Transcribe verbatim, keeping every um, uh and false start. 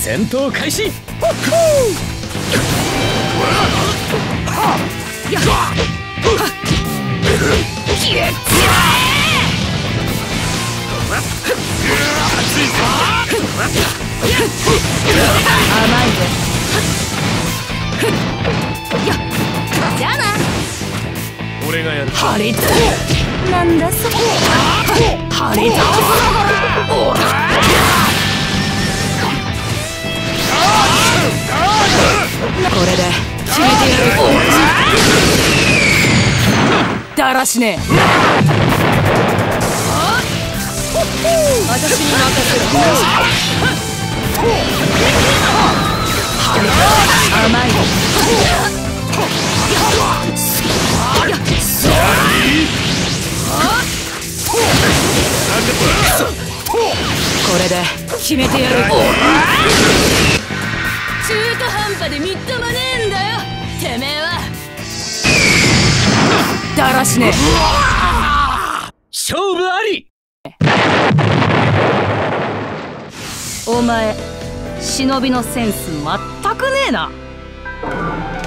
戦闘開始。 甘いぜ。じゃあな。 俺がやる。 張り倒す。なんだそれ。張り倒す。これで決めてやる。だらしねえ。私に任せろ。甘いよ。これで決めてやる。中途半端でみっともねえんだよ、てめえは。だらしねえ。 勝負あり。 お前忍びのセンス全くねえな。